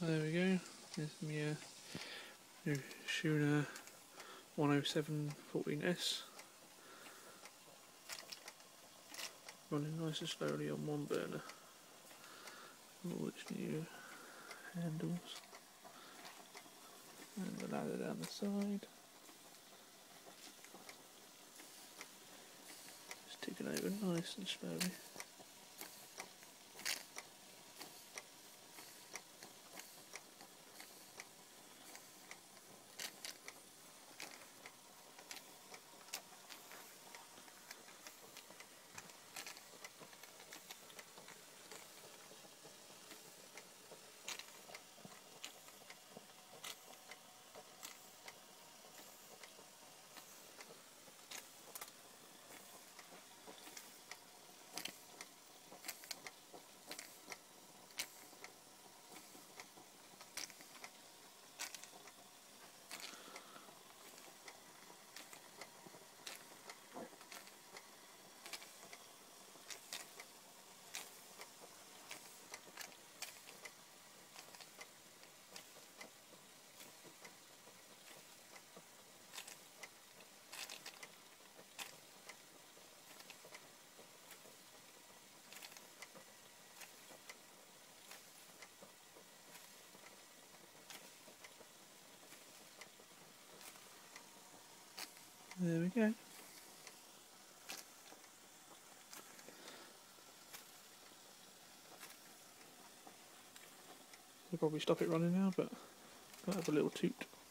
There we go. There's my new Schoenner 10714S. Running nice and slowly on one burner. All its new handles. And the ladder down the side. Just ticking over nice and slowly. There we go. I'll probably stop it running now, but I'll have a little toot.